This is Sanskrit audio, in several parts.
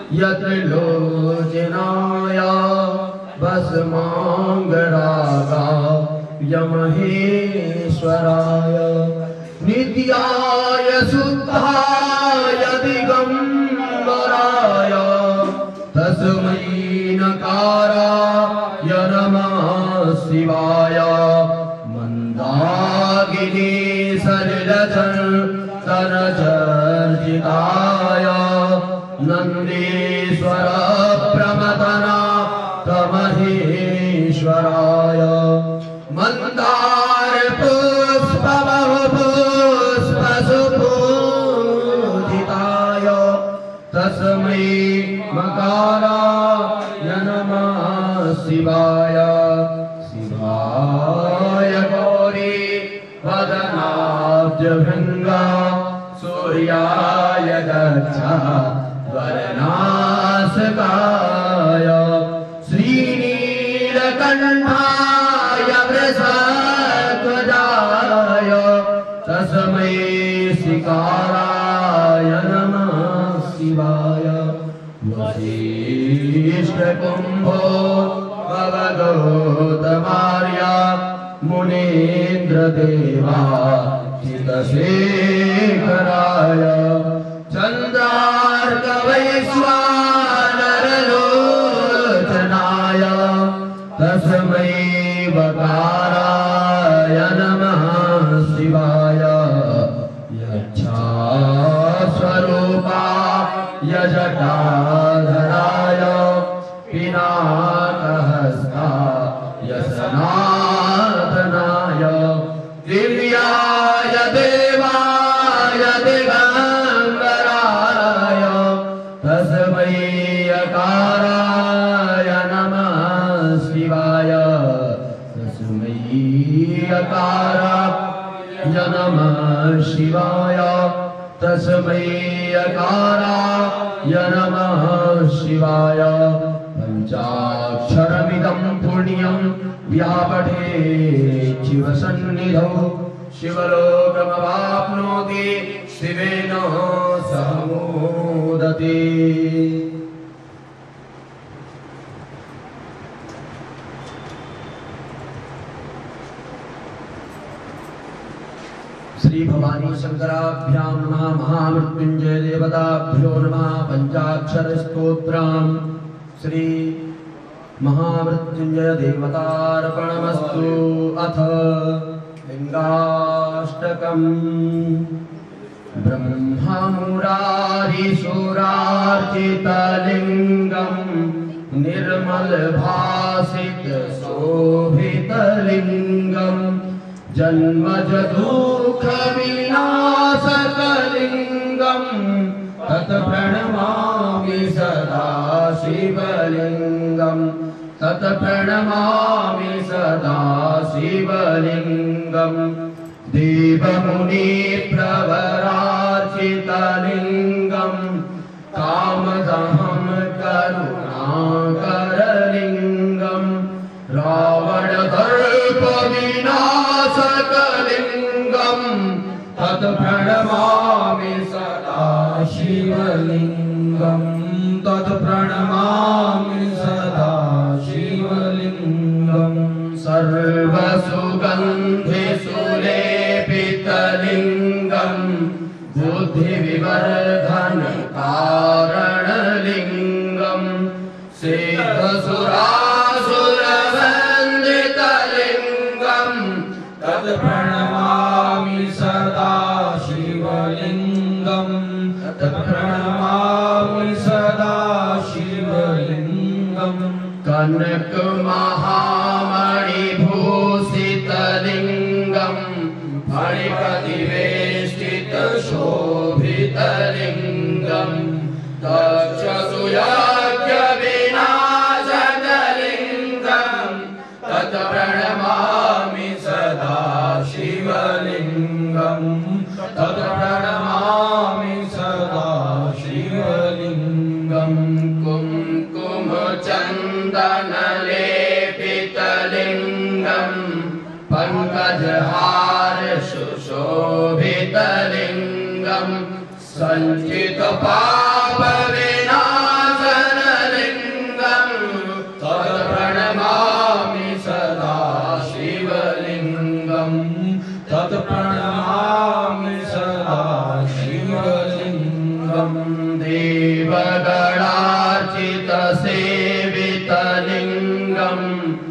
यत्रिलोचनाय भस्माङ्गरागाय महेश्वराय नित्याय शुद्धाय दिगम्बराय तस्मै नकाराय नमः शिवाय मन्दाकिनी सलिलचर्चिताय नन्दीश्वर प्रमथनाथमहेश्वराय मन्दार पुष्पसुपूजिताय तस्मै मकाराय नमः शिवाय शिवाय गौरी वदनाब्जभृङ्गा सूर्याय दक्षा वरनासकाय श्रीनीलकण्ठाय वृषध्वजाय तस्मै शिकाराय नमः शिवाय वसिष्ठकुम्भो भवगौतमार्य मुनीन्द्रदेवा चितशेखराय चन्द्रार्कवैश्वानरलोचनाय तस्मै वकाराय नमः शिवाय यच्छास्वरूपाय जटाधराय पिनाकहस्ताय सनातनाय दिव्याय देवाय दिगम्बराय तस्मै यकाराय नमः शिवाय तस्मै यकाराय नमः शिवाय तस्मै यकाराय नमः शिवाय पञ्चाक्षरमिदं पुण्यं व्यापठेत् शिवसन्निधौ शिवलोकमवाप्नोति शिवेन सह मोदते। श्री भवानी शंकराभ्यां नमः। महामृत्युंजय देवताभ्यो नमः। पंचाक्षर स्तोत्रम् श्री महामृत्युंजय देवतार्पणमस्तु। अथ लिंगाष्टकम्। ब्रह्ममुरारिसुरार्चितलिङ्गं निर्मलभासित शोभितलिङ्गं जन्मज दुःखविनाशकलिङ्गं तत्प्रणमामि सदा शिवलिङ्गं तत्प्रणमामि सदा शिवलिङ्गं देवमुनिप्रवरार्चितलिङ्गं कामदहं करुणाकरलिङ्गं रावणदर्पविनाशकलिङ्गं तत्प्रणमामि सदा शिवलिङ्गं तत्प्रणमामि सदा शिवलिङ्गं सर्वसुगन्धिसुलेपितलिङ्गं बुद्धिविवर्धनकारणलिङ्गं सिद्धसुरासुरवन्दितलिङ्गं तत्प्रणमामि सदा शिवलिङ्गं तत्प्रणमामि सदा शिवलिङ्गं कनकमहामणिभूषितलिङ्गं फणिपतिवेष्टितशोभितलिङ्गं दक्षसुयाज्ञविनाशकलिङ्गं तत्प्रणमामि सदा शिवलिङ्गं तत्प्रणमामि सदा शिवलिङ्गं कुङ्कुमचन्दनलेपितलिङ्गं पङ्कजहार सुशोभितलिङ्गं सञ्चितपापविनाश शिवगणार्चितसेवितलिङ्गं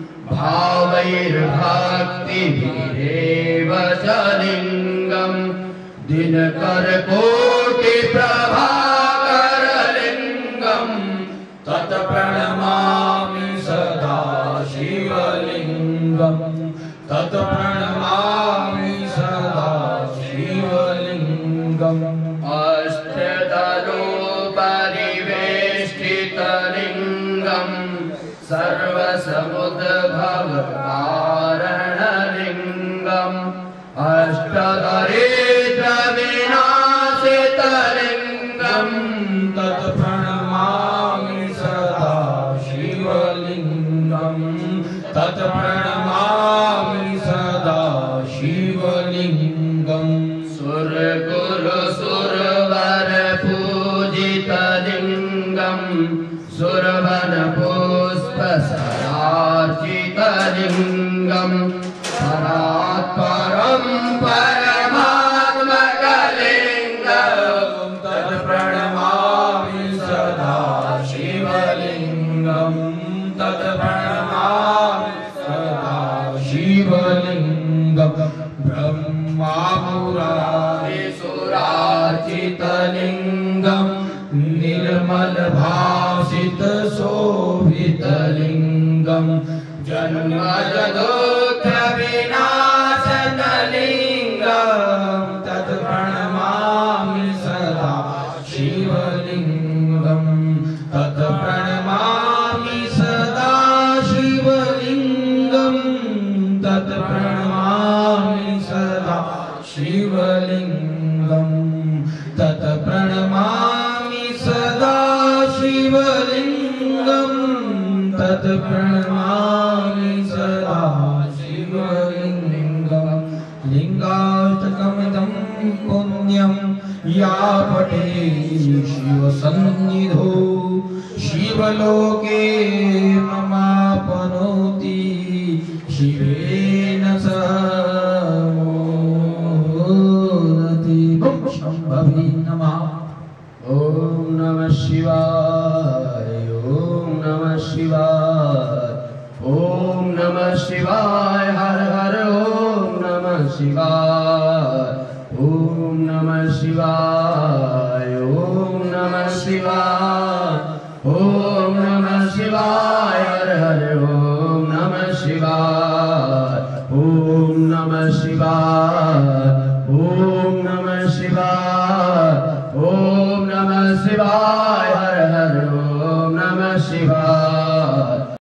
भावैर्भक्तिभिरेव च लिङ्गं दिनकरकोटिप्रभाकरलिङ्गं तत्प्रणमामि सदा शिवलिङ्गं तत्प्रणमामि सदा शिवलिङ्गम् अष्टदलो परिवेष्टितलिङ्गं सर्वसमुद्भवकारणलिङ्गम् अष्टदरिद्रविनाशितलिङ्गं तत्प्रणमामि सदा शिवलिङ्गं तत्प्रणमामि सदा शिवलिङ्गम् सुरकुलसुरवरपूजितलिङ्गं सुरवनपुष्पसरार्चितलिङ्गं परात्परं परमात्मकलिङ्गं तत्प्रणमामि सदा शिवलिङ्गं तत्प्रणमामि सदा शिवलिङ्गं ब्रह्मापुरारिसुरार्चितलिङ्गं निर्मलभासितशोभितलिङ्गं जन्मजदुःखविनाशनलिङ्गं तत्प्रणमामि सदा शिवलिङ्गं तत्प्रणमामि सदा शिवलिङ्गं तत्प्रणमामि सदा शिवलिङ्गं तत्प्रणमामि सदा शिवलिङ्गं तत्प्रणमामि सदा शिवलिङ्गं लिङ्गाष्टकमिदं पुण्यं या पठेत् शिवसन्निधौ शिवलोके ममाप्नोति शिवेन सह मोदति शम्भवे नमः। ॐ नमः शिवाय ॐ नमः शिवाय ॐ नमः शिवाय हर हर ॐ नमः शिवाय ॐ नमः शिवाय ॐ नमः शिवाय ॐ नमः शिवाय हर हर ॐ नमः शिवाय ॐ नमः शिवाय